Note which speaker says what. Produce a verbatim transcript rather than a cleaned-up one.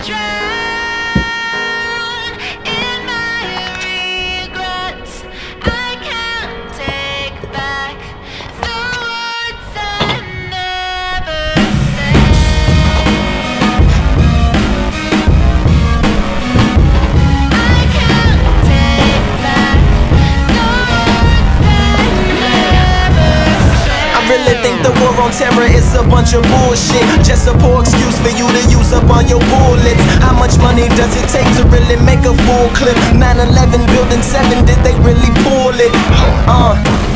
Speaker 1: The war on terror is a bunch of bullshit, just a poor excuse for you to use up all your bullets. How much money does it take to really make a full clip? nine eleven building seven, did they really pull it? Uh